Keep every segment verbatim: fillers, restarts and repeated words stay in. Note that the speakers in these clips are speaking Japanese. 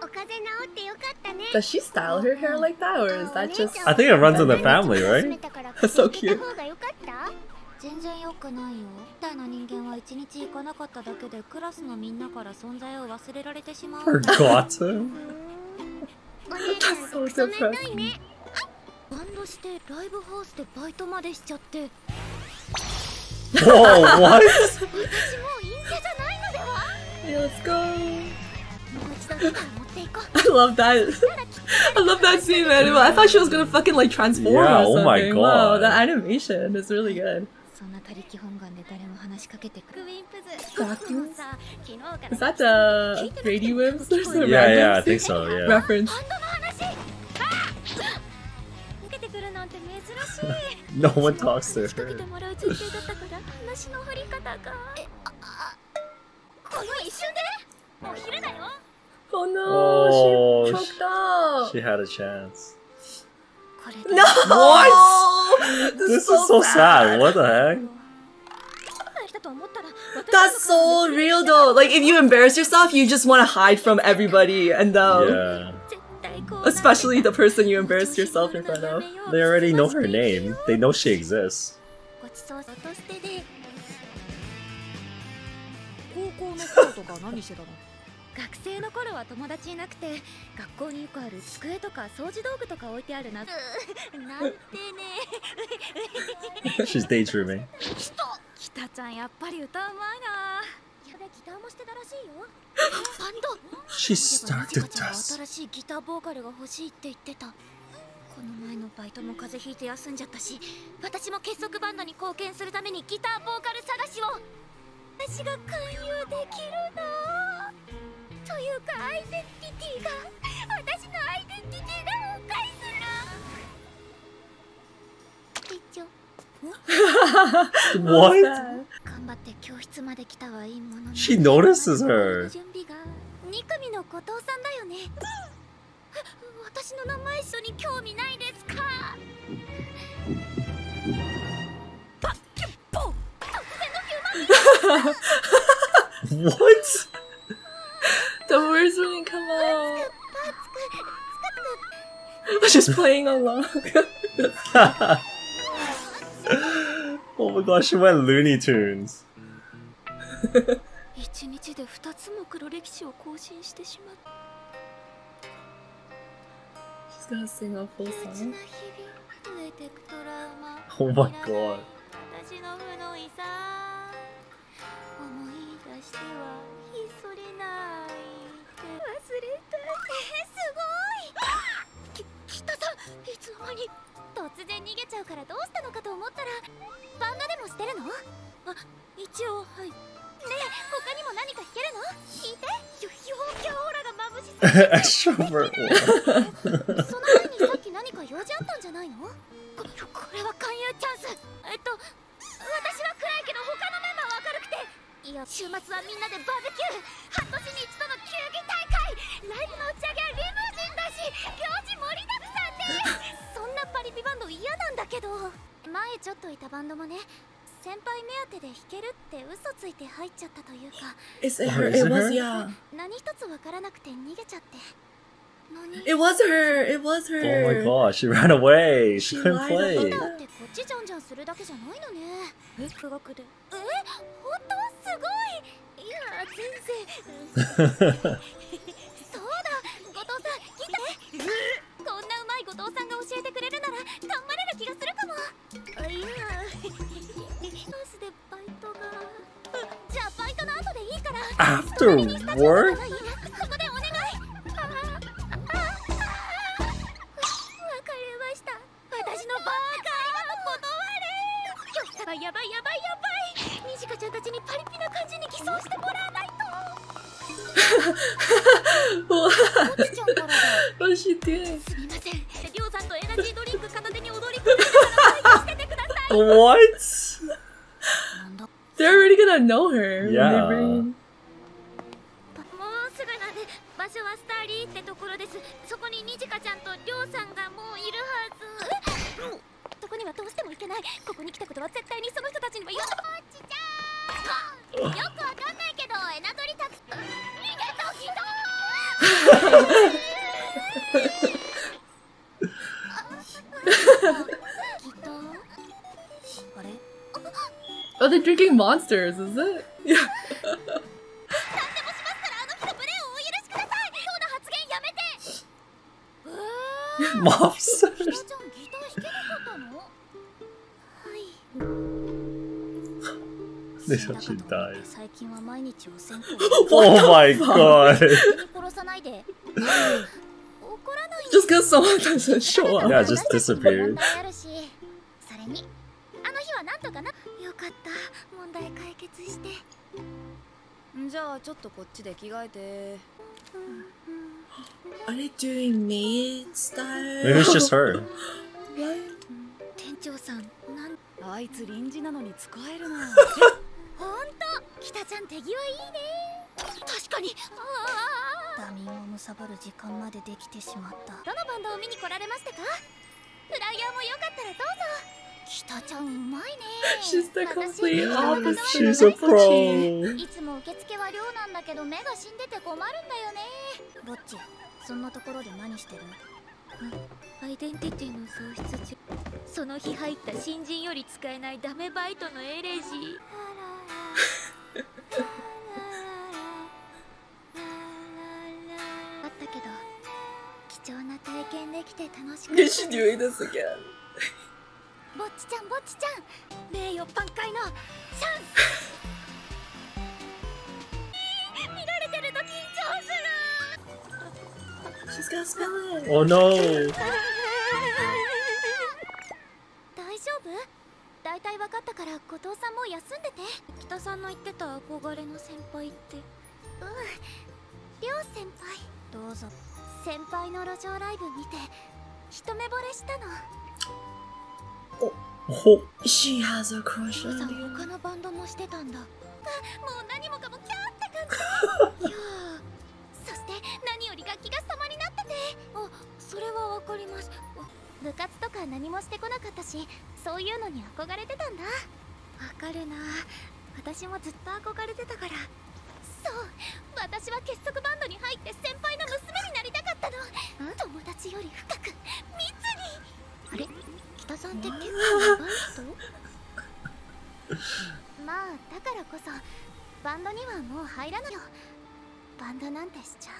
Does she style her hair like that, or is that just? I think it runs in the family, right? That's so cute. 全然良くないよ。大の人間は一日行かなかっただけでクラスのみんなから存在を忘れられてしまう。 Forgotten? That's so depressing. バンドしてライブハウスでバイトまでしちゃって。 Whoa, what? 私もう陰キャじゃないのでは? Yeah, let's go. もう一度ギター持っていこう。 I love that. I love that scene, man. I thought she was gonna fucking like transform Yeah, or something. oh my god. Wow, the animation is really good. そんな他力本願で誰も話しかけてくる。ウィンプズ。 Is that the Brady Whims or something? Yeah, yeah, I think so, yeah. Reference. No one talks to her. Oh no, Oh, she choked up. She had a chance. No! What? This, This is so, is so sad. sad. What the heck? That's so real though. Like if you embarrass yourself, you just want to hide from everybody, and um, Yeah. especially the person you embarrassed yourself in front of. They already know her name. They know she exists. 学生の頃は友達いなくて、学校によくある机とか掃除道具とか置いてあるな。なんてね。 She's daydreaming. 北ちゃんやっぱり歌うまいな。やべ、ギターもしてたらしいよ。バンド。 She started us. 新しいギターボーカルが欲しいって言ってた。この前のバイトも風邪ひいて休んじゃったし、私も結束バンドに貢献するためにギターボーカル探しを。私が勧誘できるな。というかアイデンティティが、私のアイデンティティが崩壊する。一応。 What? 頑張って教室まで来たはいいものの。 She notices her. 準備がに組の後藤さんだよね。私の名前一緒に興味ないですか。パッキュッポン。突然のヒューマン。 What? The words wouldn't come out. She's playing along. Oh my gosh, she went Looney Tunes. 一日で二つも黒歴史を更新してしまった。 She's gonna sing a full song. Oh my god. 私の負の遺産思い出してはひっそり泣いて忘れた。えー、すごい。き北さん、いつの間に。突然逃げちゃうからどうしたのかと思ったら、バンドでもしてるの？あ、一応はい。ねえ、他にも何か弾けるの？聞いて。陽キャオーラが眩しすぎる。 Extrovert. その前にさっき何か用事あったんじゃないの？こ、これは勧誘チャンス。えっと、私は暗いけど他のメンバーは明るくて。いや、週末はみんなでバーベキュー。半年に一度の球技大会。ライブの打ち上げはリムジンだし、行事盛りだくさんで。そんなパリピバンド嫌なんだけど。前ちょっといたバンドもね、先輩目当てで弾けるって嘘ついて入っちゃったというか。 Is it her? It was, yeah. 何一つわからなくて逃げちゃって。何？ It was her. It was her. Oh my gosh, she ran away. She She couldn't lied play. about だってこっちじゃんじゃんするだけじゃないのね。え、苦学で。え、本当すごい。いや、全然。そうだ、後藤さん、聞いて。こんなうまい後藤さんが教えてくれるなら頑張れる気がするかも。あ、いや、マジでバイトが。じゃあバイトの後でいいから。 After work? ここでお願い。ああ、ああ、わかりました。私のバーカー断れ。やばいやばいやばい。にじかちゃんたちにパリピな感じに偽装してもらわないと。 What? 落ちちゃうからだ。 What is she doing? すみません。りょうさんとエナジードリンク片手に踊り子してからしててください。 What? なんだ。 They're already gonna know her. Yeah. When they bring... もうすぐなんで、場所はスターリーってところです。そこににじかちゃんとりょうさんがもういるはず。そこにはどうしても行けない。ここに来たことは絶対にその人たちには言わない。こっちじゃー。よくわかんないけど、エナドリタク逃げた人。 Oh, they're drinking monsters, is it? Yeah. Monsters. This one she died. Oh my god. Just because someone doesn't show up. Yeah, just disappeared. Are they doing maid style? Maybe it's just her. She's the complete opposite. She's a pro. いつも受付は寮なんだけど目が死んでて困るんだよね。ぼっち、そんなところで何してる？アイデンティティの喪失中。その日入った新人より使えないダメバイトのエレジー。あったけど、貴重な体験できて楽しかった。 Is she doing this again? ぼっちちゃん、ぼっちちゃん、名誉挽回のチャンス。見られてると緊張する。 She's gonna spell it. Oh no. 大丈夫？大体分かったから後藤さんも休んでて。北さんの言ってた憧れの先輩って。うん、りょう先輩。どうぞ。先輩の路上ライブ見て一目惚れしたの。 Oh. She has a crush on you. 他のバンドもしてたんだ。もう何もかもキャーって感じ。いやそして何より楽器が様になってて。あ、それはわかります。部活とか何もしてこなかったし、そういうのに憧れてたんだ。わかるな。私もずっと憧れてたから。そう、私は結束バンドに入って先輩の娘になりたかったの。友達より深く密に。あれ、北さんって結構やばい人？まあだからこそバンドにはもう入らないよ。バンドなんてしちゃう。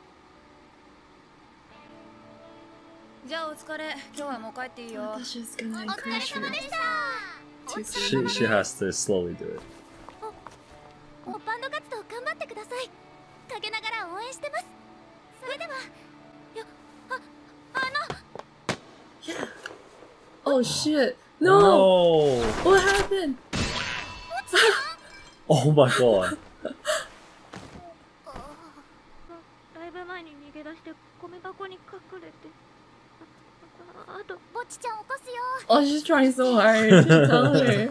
じゃあお疲れ。今日はもう帰っていいよ。 I thought she was gonna お疲れ encourage 様で her. した。 Too She soon. she has to slowly do it. おバンド活動頑張ってください。陰ながら応援してます。それでは、よ、あ、あの。 Yeah. Oh shit. No. No. What happened? Oh my god. ライブ前に逃げ出して米箱に隠れて。あと、ぼっちちゃん起こすよ。 Oh, she's trying so hard to tell her.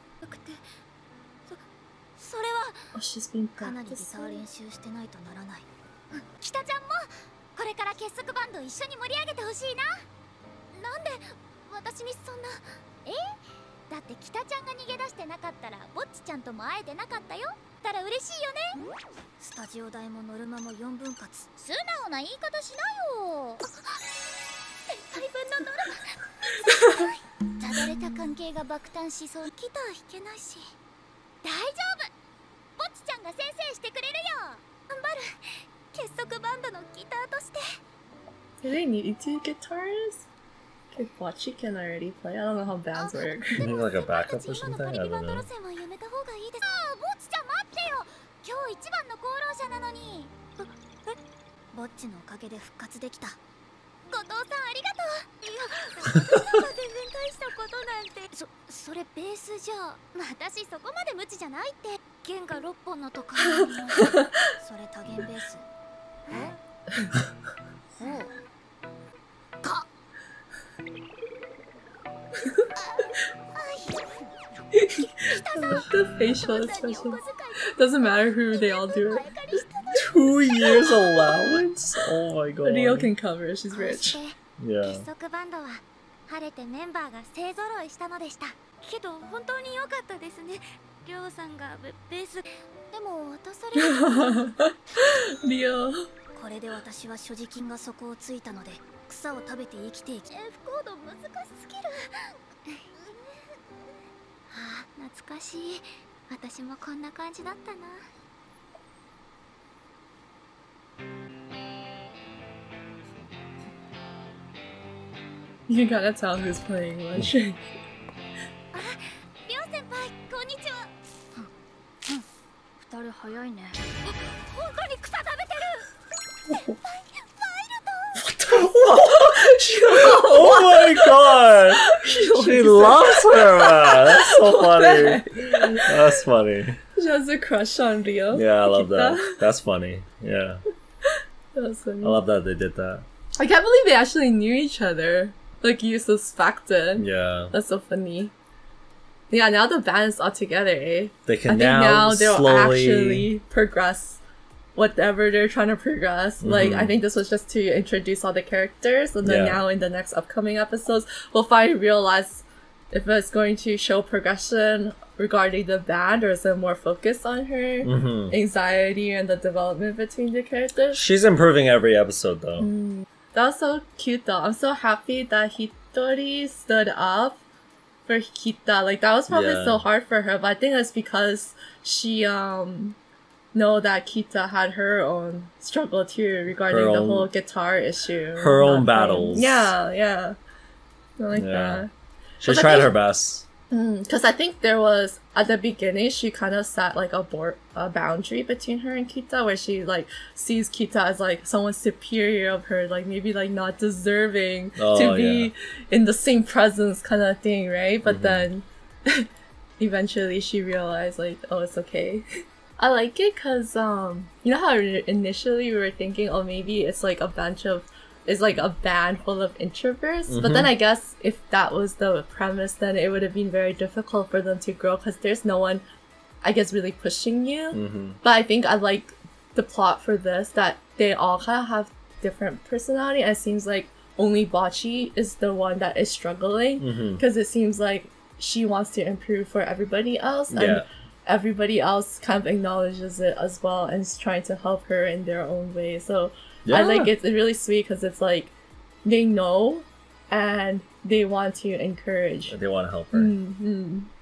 そ、それは。 Oh, she's been かなりギター practicing. 練習してないとならない。北ちゃんもこれから結束バンド一緒に盛り上げてほしいな。なんで私にそんな。え？だって北ちゃんが逃げ出してなかったらぼっちちゃんとも会えてなかったよ。たら嬉しいよね。スタジオ代もノルマもよんぶん割。素直な言い方しなよ。先輩分のノルマ。ただれた関係が爆誕しそう。ギター弾けないし。大丈夫。ぼっちちゃんが先生してくれるよ。頑張る。結束バンドのギターとして。 Do they need two guitars? Okay, Bocce can already play. I don't know how bands work. You need like a backup or something? I 今のパリピバ don't ンド know. 路線はやめた方がいいです。ああ、ぼっちちゃん待ってよ。今日一番の功労者なのに。え、ぼっちのおかげで復活できた。後藤さんありがとう。いや、私なんか全然大したことなんて。そ、それベースじゃ。私そこまで無知じゃないって。弦がろっぽんのとか。それ多弦ベース。え？おう。か。 The facial expression. Doesn't matter who, they all do it. Two years allowance? Oh my god. Rio can cover, she's rich. Yeah. 結束バンドは晴れてメンバーが勢ぞろいしたのでした。けど本当に良かったですね。りょうさんがベベース。でも渡される。 Rio. ここれで私は所持金が底をついたので草を食べて生きていき。F コード難しすぎる。ああ、懐かしい。私もこんな感じだったな。 You gotta tell who's playing what. りょう先輩、こんにちは。うん、二人早いね。本当に草食べてる。先輩、ワイルド。 Oh my god! She loves her, man! That's so funny. That's funny. She has a crush on Rio. Yeah, I love Kita. that. That's funny. Yeah. That was funny. I love that they did that. I can't believe they actually knew each other. Like, you suspected. Yeah. That's so funny. Yeah, now the band is all together, eh? They I can think now, now they'll slowly... actually progress whatever they're trying to progress. Mm-hmm. Like, I think this was just to introduce all the characters, and then Yeah. now in the next upcoming episodes, we'll finally realize if it's going to show progression regarding the band, or is it more focused on her Mm-hmm. anxiety and the development between the characters. She's improving every episode, though. Mm. That was so cute, though. I'm so happy that Hitori stood up for Kita. Like, that was probably Yeah. so hard for her, but I think it's because she um know that Kita had her own struggle too regarding Her the own- whole guitar issue. her own Not battles. playing. Yeah, yeah. I like Yeah. that. She But I tried think- her best. Because I think there was, at the beginning, she kind of set like a, board, a boundary between her and Kita, where she like sees Kita as like someone superior of her, like maybe like not deserving Oh, to be yeah. in the same presence kind of thing, right? But Mhm. then eventually she realized like, oh, it's okay. I like it because, um, you know how initially we were thinking, oh, maybe it's like a bunch of is like a band full of introverts. But then Mhm. I guess if that was the premise, then it would have been very difficult for them to grow because there's no one, I guess, really pushing you. Mm-hmm. But I think I like the plot for this, that they all kind of have different personality. And it seems like only Bocchi is the one that is struggling Mm-hmm. because it seems like she wants to improve for everybody else. And Yeah. everybody else kind of acknowledges it as well and is trying to help her in their own way. So Yeah. I like it. It's really sweet because it's like they know and they want to encourage. They want to help her. Mm-hmm.